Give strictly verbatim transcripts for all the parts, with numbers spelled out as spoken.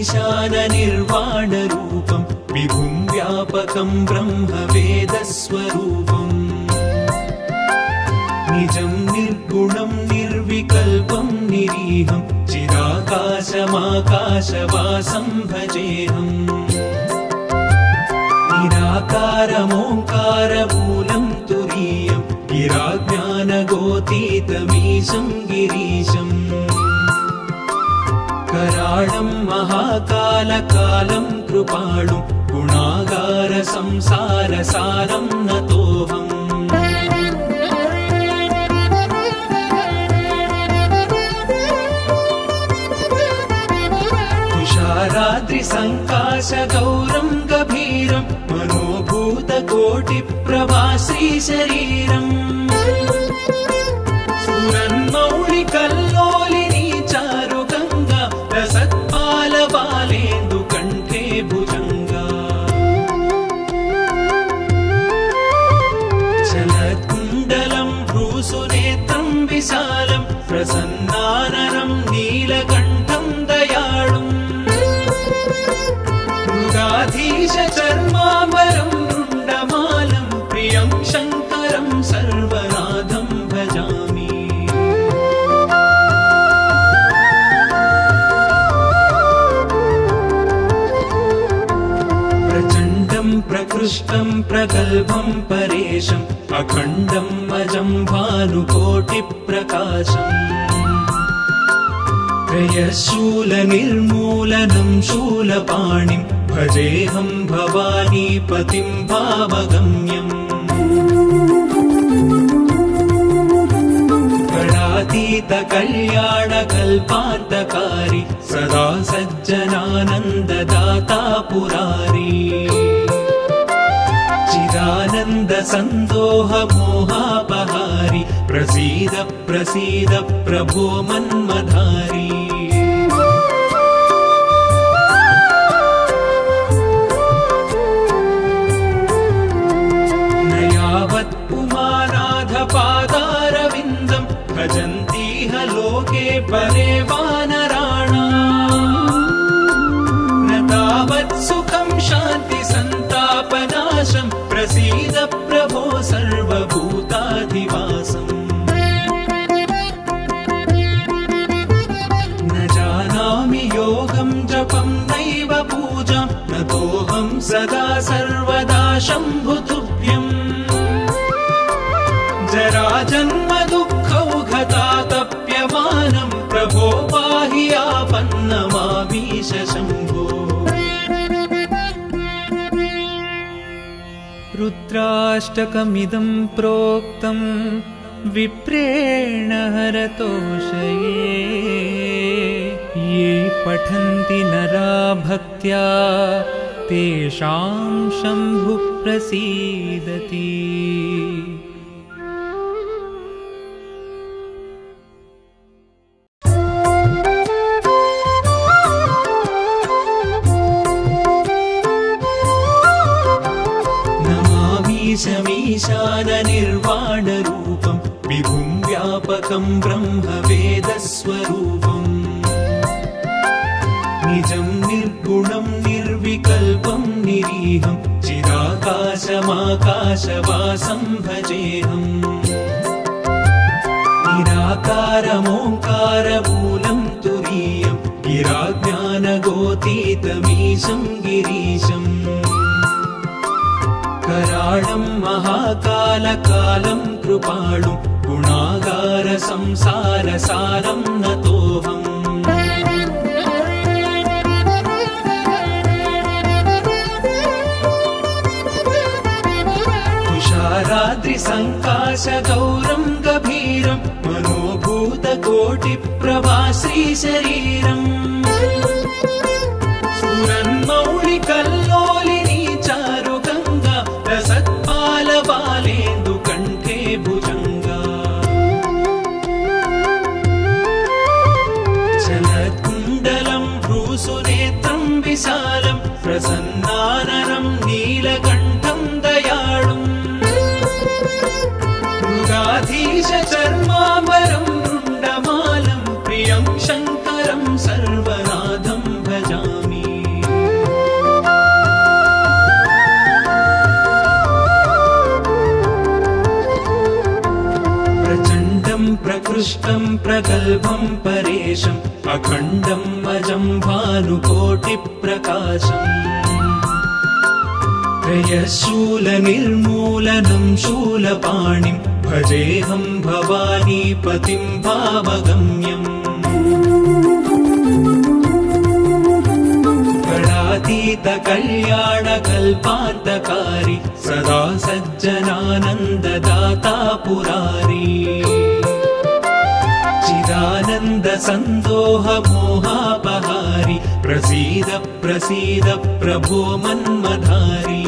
निर्वाणरूपं विभुं व्यापकं ब्रह्मवेदस्वरूपम् निजं निर्गुणं निर्विकल्पं निरीहं चिदाकाशमाकाशवासं भजेऽहम् निराकारमोङ्कारमूलं तुरीयं गिराज्ञानगोतीतमीशं गिरीशम् कराळं महाकालकालं कृपाणुं गुणागारसंसारसारं नतोऽहम् तुषाराद्रिसङ्काशगौरं गभीरं मनोभूतकोटिप्रभाश्रीशरीरम् स्फुरन्मौलिकल्लोलिनी चारुगङ्गा रसत्पालबालेन्दुकण्ठे भुजङ्गा चलत्कुण्डलं भ्रूसुनेत्रं विशालं प्रसन्नाननं नीलकण्ठं दयाळुम् मृगाधीशचर्माम्बरं रुण्डमालं प्रियं शङ्करं सर्वनाथं भजामि प्रचण्डं प्रकृष्टं प्रगल्भं परेशम् अखण्डं अजं भानुकोटिप्रकाशम् त्रयशूलनिर्मूलनं शूलपाणिं भजेऽहं भवानीपतिं भावगम्यम् गणातीतकल्याणकल्पान्तकारी सदा सज्जनानन्ददाता पुरारी चिदानन्दसन्दोहमोहापहारी प्रसीद प्रसीद प्रभो मन्मधारी न यावत् पुमानाधपादारविन्दं भजन्तीह लोके परे वानराणाम् न तावत् सुखं शान्तिसन्तापनाशं प्रसीद प्रभो सर्वभूताधिवासम् न जानामि योगं जपं नैव पूजां नतोऽहं सदा सर्वदा शम्भुतुभ्यम् जराजन्म दुःखौघतातप्यमानं प्रभो पाहि आपन्नमामीश शम्भो रुद्राष्टकमिदं प्रोक्तं विप्रेण हरतोषये ये पठन्ति नरा भक्त्या तेषां शम्भुः प्रसीदति निर्वाणरूपं विभुं व्यापकं ब्रह्मवेदस्वरूपम् निजं निर्गुणं निर्विकल्पं निरीहं चिदाकाशमाकाशवासं भजेऽहम् निराकारमोङ्कारमूलं तुरीयं गिराज्ञानगोतीतमीशं गिरीशम् कराळं महाकालकालं कृपाणुं गुणागारसंसारसारं नतोऽहम् तुषाराद्रिसङ्काशगौरं गभीरं मनोभूतकोटिप्रभाश्रीशरीरम् स्फुरन्मौलिकल्लोलिनी चारुगङ्गा रसत्पालबालेन्दुकण्ठे भुजङ्गा चलत्कुण्डलं भ्रूसुनेत्रं विशालं प्रसन्नाननं नीलकण्ठं दयाळुम् मृगाधीशचर्माम्बरं रुण्डमालं प्रियं शङ्करं सर्वनाथं भजामि प्रकृष्टं प्रगल्भं परेशम् अखण्डम् अजं भानुकोटिप्रकाशम् त्रयशूलनिर्मूलनं शूलपाणिं भजेऽहं भवानीपतिं भावगम्यम् गणातीत कल्याणकल्पान्तकारी सदा सज्जनानन्ददाता पुरारी चिदानन्द सन्दोह मोहापहारी प्रसीद प्रसीद प्रभो मन्मधारी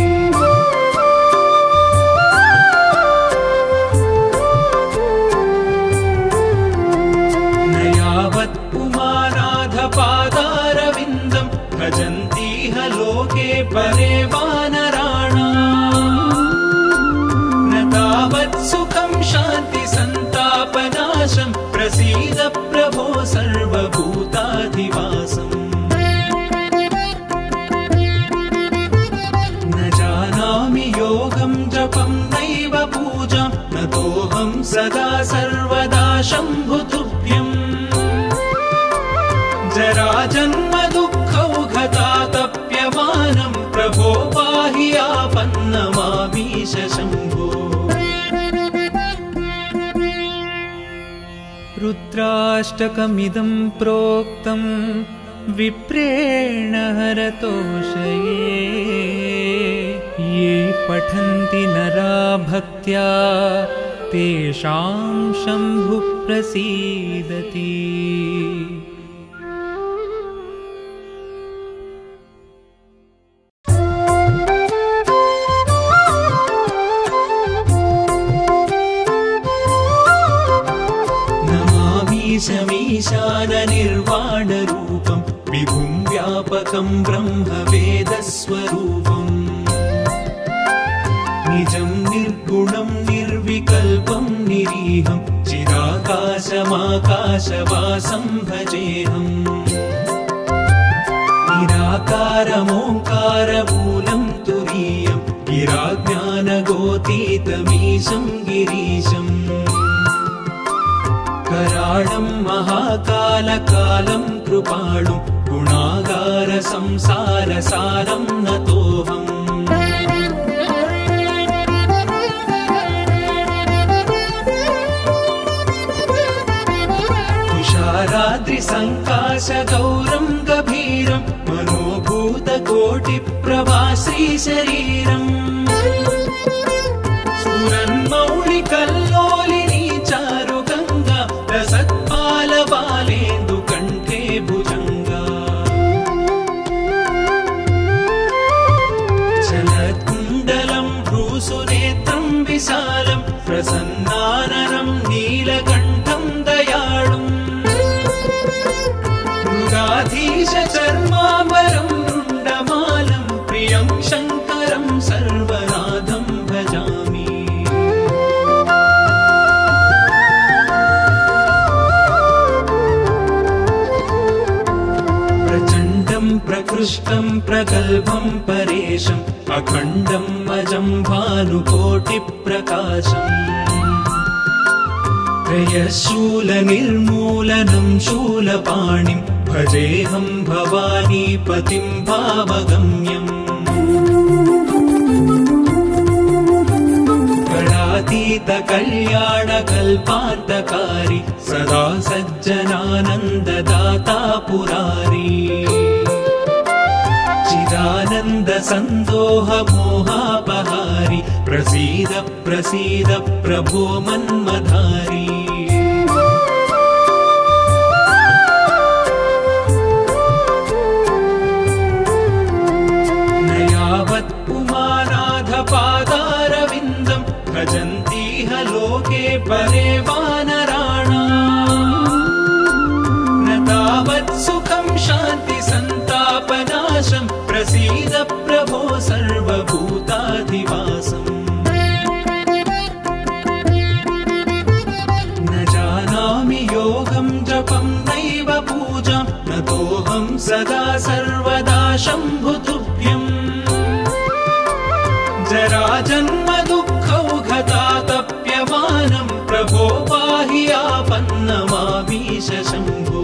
न यावत् पुमानाथ पादारविन्दं भजन्तीह लोके परे वानराणाम् न तावत् सुखं शान्ति सन्तापनाशं प्रसीद प्रभो सर्वभूताधिवासम् न जानामि योगं जपं नैव पूजां नतोऽहं सदा सर्वदा शम्भुतुभ्यम् जराजन्म दुःखौघतातप्यमानं प्रभो पाहि आपन्नमामीश शम्भो रुद्राष्टकमिदं प्रोक्तं विप्रेण हरतोषये ये पठन्ति नरा भक्त्या तेषां शम्भुः प्रसीदति। ईशाननिर्वाणरूपं विभुं व्यापकं ब्रह्मवेदस्वरूपम् निजं निर्गुणं निर्विकल्पं निरीहं चिदाकाशमाकाशवासं भजेऽहम् निराकारमोङ्कारमूलं तुरीयं गिराज्ञानगोतीतमीशं गिरीशम् कराळं महाकालकालं कृपाणुं गुणागार संसारसारं नतोऽहम् तुषाराद्रिसङ्काशगौरं गभीरं मनोभूतकोटिप्रभा श्रीशरीरम् स्फुरन्मौलिकल्लोलिनी चारुगङ्गा रसत्पालबालेन्दुकण्ठे भुजङ्गा चलत्कुण्डलं भ्रूसुनेत्रं विशालं प्रसन्नाननं नीलकण्ठं दयाळुम् मृगाधीश चर्माम्बरं रुण्डमालं प्रियं शङ्करं सर्वनाथं भजामि। प्रचण्डं प्रकृष्टं प्रगल्भं परेशम् अखण्डम् अजं भानुकोटिप्रकाशम् त्रयशूलनिर्मूलनं शूलपाणिं भजेऽहं भवानीपतिं भावगम्यम् गणातीत कल्याणकल्पान्तकारी सदा सज्जनानन्ददाता पुरारी चिदानन्द सन्दोह मोहापहारी प्रसीद प्रसीद प्रभो मन्मधारी न यावत् पुमानाथ पादारविन्दं भजन्तीह लोके परे वानराणाम् न तावत् सुखं शान्ति सन्तापनाशं प्रसीद प्रभो सर्वभूताधिवासम् शम्भो।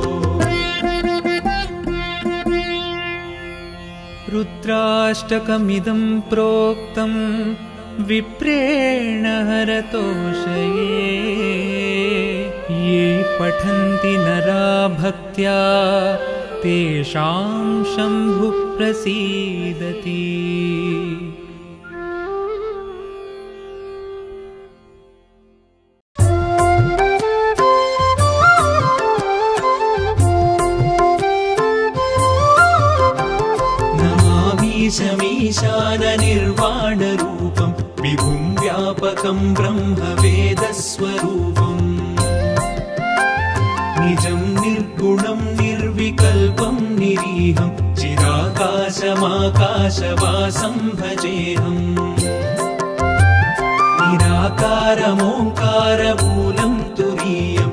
रुद्राष्टकमिदं प्रोक्तं विप्रेण हरतोषये। ये पठन्ति नरा भक्त्या तेषां शम्भुः प्रसीदति। ईशाननिर्वाणरूपं विभुं व्यापकं ब्रह्मवेदस्वरूपम्। निजं निर्गुणं निर्विकल्पं निरीहं चिदाकाशमाकाशवासं भजेऽहम्। निराकारमोङ्कारमूलं तुरीयं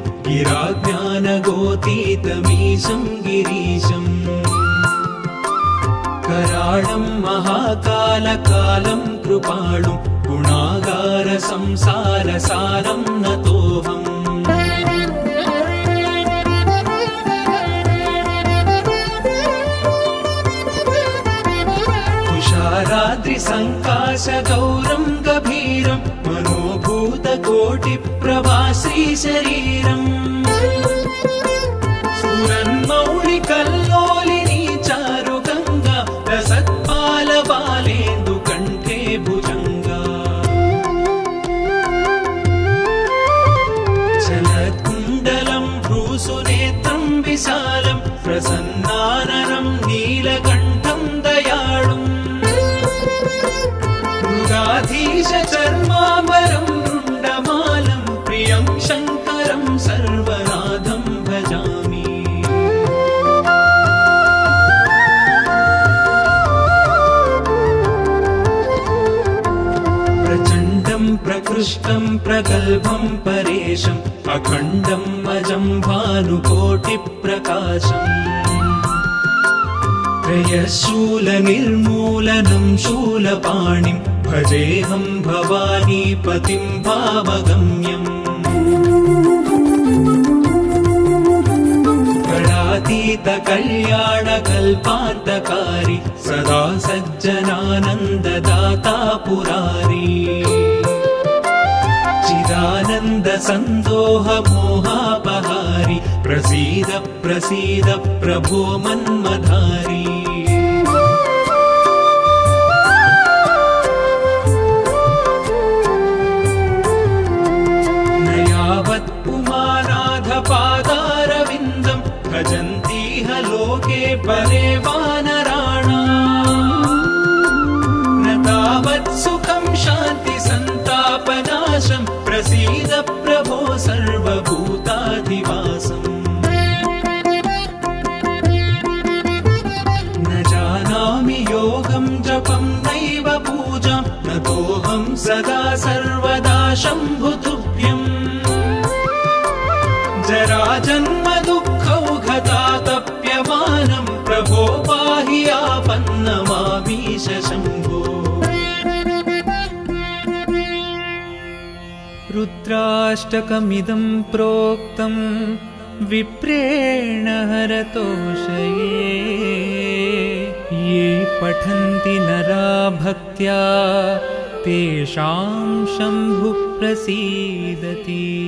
गिराज्ञानगोतीतमीशं गिरीशम्। कराळं महाकालकालं कृपाणुं गुणागार संसारसारं नतोऽहम्। तुषाराद्रिसङ्काशगौरं गभीरं मनोभूतकोटिप्रभाश्रीशरीरम्। स्फुरन्मौलिकल्लोलिनी चारुगङ्गा रसत्पालबालेन्दुकण्ठे भुजङ्गा। चलत्कुण्डलं भ्रूसुनेत्रं विशालं प्रसन्नाननं नीलकण्ठं दयाळुम्। मृगाधीशचर्माम्बरं रुण्डमालं प्रियं शङ्करं सर्वनाथं भजामि। प्रकृष्टं प्रगल्भं परेशम् अखण्डं अजं भानुकोटिप्रकाशम्। त्रयशूलनिर्मूलनं शूलपाणिं भजेऽहं भवानीपतिं भावगम्यम्। कलातीतकल्याणकल्पान्तकारी सदा सज्जनानन्ददाता पुरारी। चिदानन्द सन्दोह मोहापहारी प्रसीद प्रसीद प्रभो मन्मधारी। न यावत् पुमानाधपादारविन्दं भजन्तीह लोके परे वानराणाम्। न तावत् सुखं शान्ति सन्तापनाशं प्रसीद प्रभो सर्वभूताधिवासम्। न जानामि योगं जपं नैव पूजां नतोऽहं सदा सर्वदा शम्भुतुभ्यम्। जराजन्म दुःखौघतातप्यमानं प्रभो पाहि आपन्नमामीश शम्भो। रुद्राष्टकमिदं प्रोक्तं विप्रेण हरतोषये। ये पठन्ति नरा भक्त्या तेषां शम्भुः प्रसीदति।